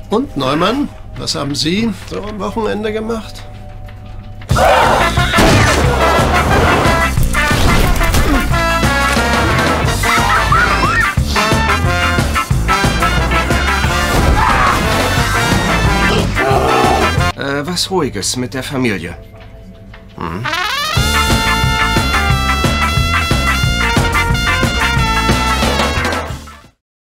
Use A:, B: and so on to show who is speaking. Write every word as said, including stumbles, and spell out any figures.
A: Und Neumann, was haben Sie so am Wochenende gemacht?
B: Äh, was Ruhiges mit der Familie.
A: Hm.